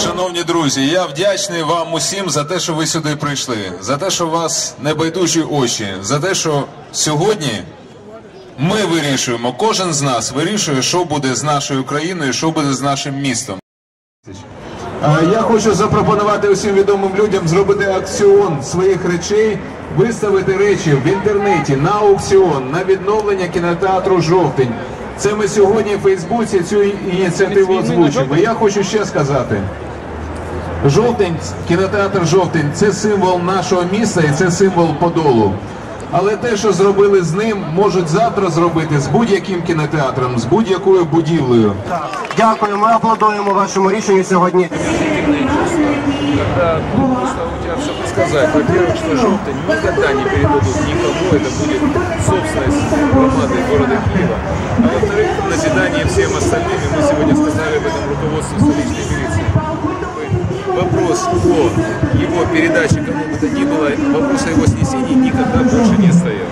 Шановні друзі, я вдячний вам усім за те, що ви сюди прийшли, за те, що у вас небайдужі очі, за те, що сьогодні ми вирішуємо, кожен з нас вирішує, що буде з нашою країною, що буде з нашим містом. Я хочу запропонувати усім відомим людям зробити аукціон своїх речей, виставити речі в інтернеті на аукціон, на відновлення кінотеатру «Жовтень». Це ми сьогодні в Фейсбуці цю ініціативу озвучимо. Я хочу ще сказати. Жовтень, кінотеатр «Жовтень» – це символ нашого міста і це символ Подолу. Але те, що зробили з ним, можуть завтра зробити з будь-яким кінотеатром, з будь-якою будівлею. Дякую, ми аплодуємо вашому рішенню сьогодні. Сказать, во-первых, что «Жовтень» никогда не передадут никому, это будет собственность громады города Киева. А во-вторых, назидание всем остальным, и мы сегодня сказали об этом руководству столичной милиции. Вопрос о его передаче кому бы то ни было, вопрос о его снесении никогда больше не стоял.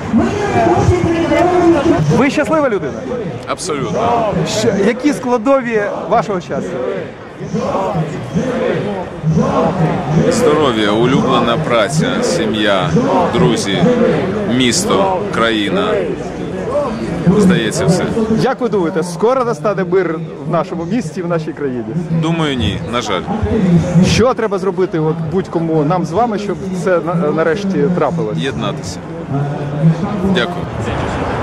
Ви щаслива людина? Абсолютно. Які складові вашого щастя? Здоров'я, улюблена праця, сім'я, друзі, місто, країна. Здається, все. Як ви думаєте, скоро настане мир в нашому місті, в нашій країні? Думаю, ні, на жаль. Що треба зробити от будь-кому нам з вами, щоб це нарешті трапилось? Єднатися. Дякую.